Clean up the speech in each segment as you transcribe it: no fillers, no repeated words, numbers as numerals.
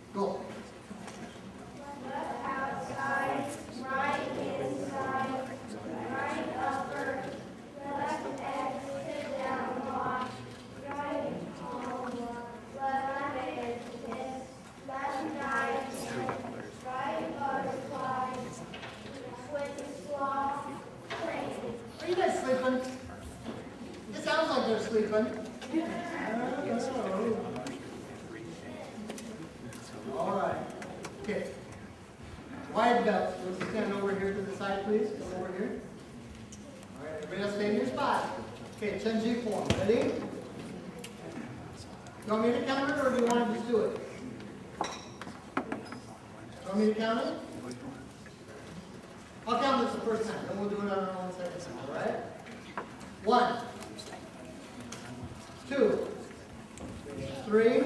Go. Left outside, right inside, right upper, left exit down block, right home block, left exit, left diamond, right butterfly, switch sloth, train. Are you guys sleeping? It sounds like they're sleeping. All right. Okay. Wide belts. Let's stand over here to the side, please. Come over here. All right. Everybody else stay in your spot. Okay. Chenji form. Ready? You want me to count it, or do you want to just do it? You want me to count it? I'll count this the first time. Then we'll do it on our own second time. All right? 1, 2, 3,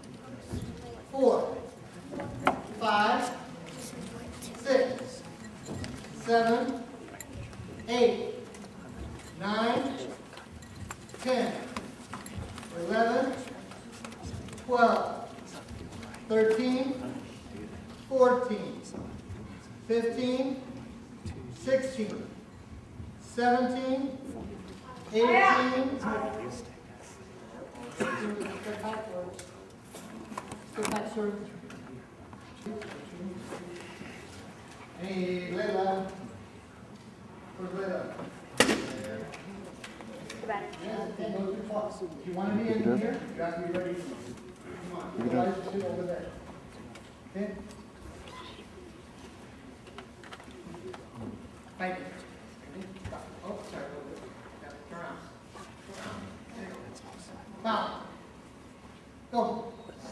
4, 5, 6, 7, 8, 9, 10, 11, 12, 13, 14, 15, 16, 17, 18, Hey, Layla. Where's Layla? Yeah, go too far. If you want to be in here, you have to be ready. Come on. Otherwise, you sit over there. Okay? Fight it. Oh, sorry. Turn around. Now. Go.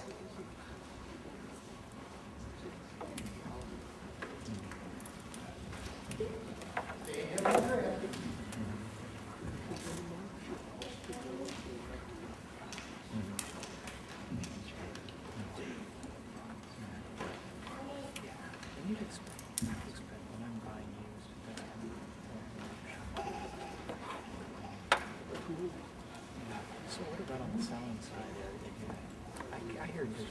So what about on the selling side? I hear you.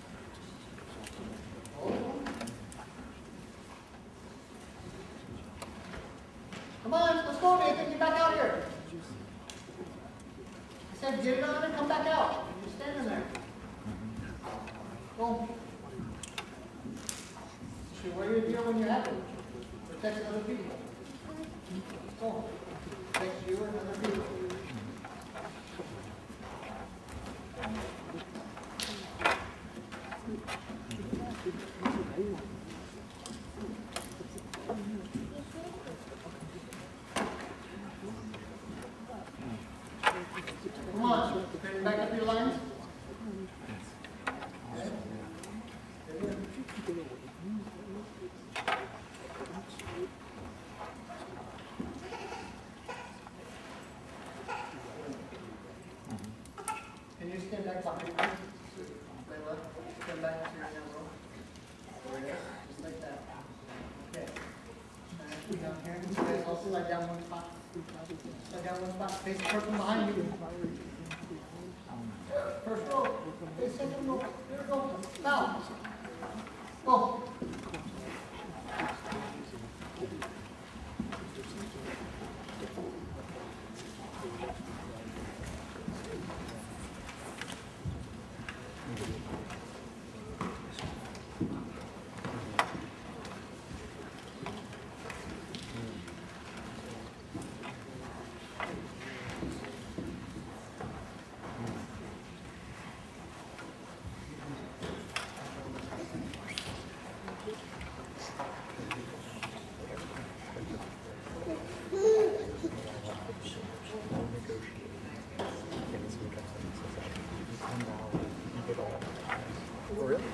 Come on, let's go, Nathan. Get back out here. I said get it on and come back out. You're standing there. Go. You should wear your gear when you're happy. Protect other people. Go. Protect you and other people. Come on, straighten back up your lines. Can you stand back behind me? Layla, stand back to your elbow. Just like that. Okay. Now, down here. You guys also lie down one spot. Lie down one spot. Face the person behind you. First row. Face second row. Here we go. Now. Go. For real?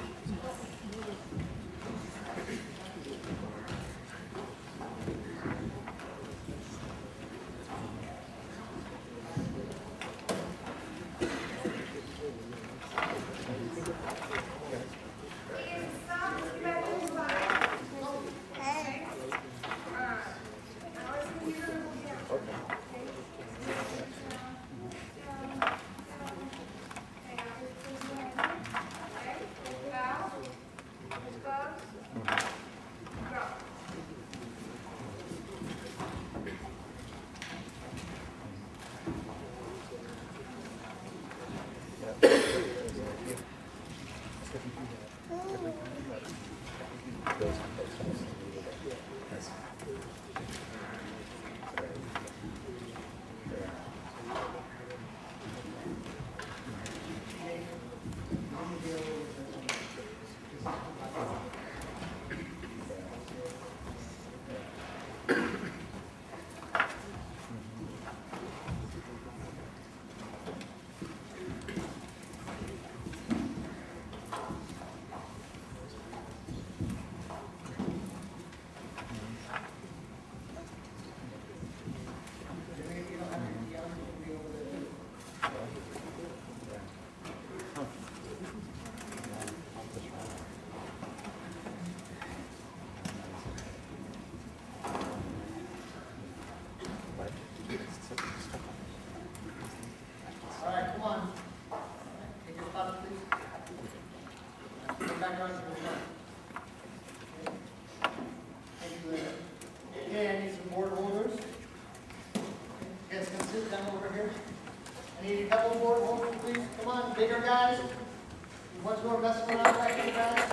Stop, please. Come back around to the front. Okay. Thank you, Linda. Okay, I need some board holders. You guys can sit down over here. I need a couple board holders, please. Come on, bigger guys. Once more messing around back here, guys.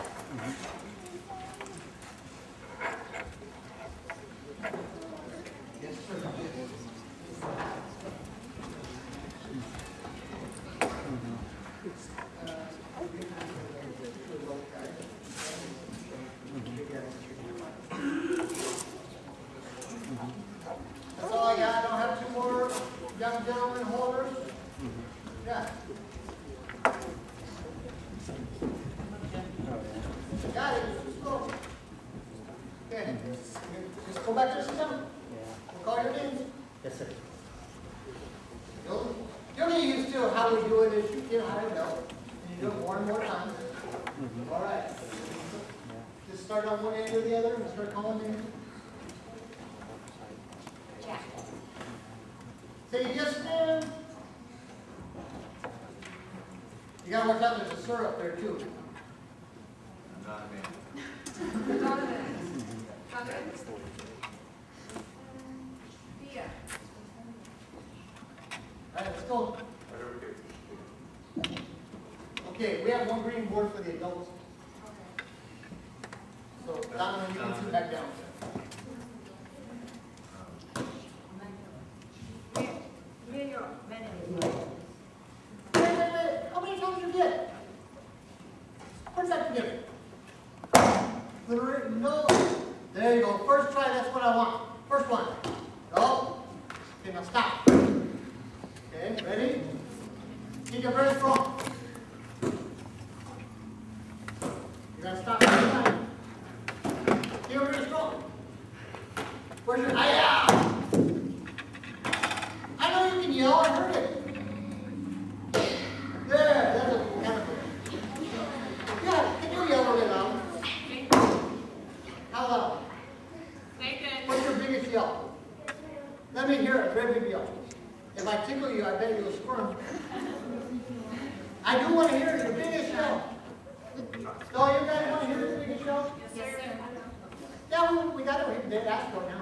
Yes, sir. That's all I got. I don't have two more young gentlemen holders. Yeah. Got it. Just go. Okay. Just go back to the system. We'll call your names. Yes, sir. You'll get used to how we do it as you get higher belt. And you do it more and more times. All right. Just start on one end or the other and start calling names. Say yes, ma'am. You gotta watch out, there's a sir up there too. All right, let's go. Okay, we have one green board for the adults. So, Donovan, you can sit back down. Wait. How many times did you get? Where's that together? No. There you go. First try, that's what I want. First one. Go. Okay, now stop. Okay, ready? Keep it very strong. You gotta stop every time. Keep it very strong. Where's your eye? I know you can yell, I heard it. There, that's a kind of good. Yeah, can you yell really loud? How loud? What's your biggest yell? Let me hear it, very big yell. If I tickle you, I bet you'll squirm. I do want to hear your biggest yell. So you guys want to hear your biggest yell? Yes, sir. Yeah, we got it. They asked for it now.